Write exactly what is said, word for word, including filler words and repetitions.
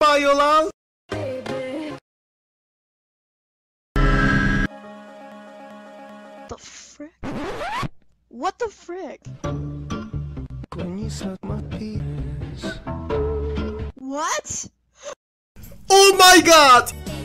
Payo lang. The frick? What the frick? When you suck my penis. What? Oh my god!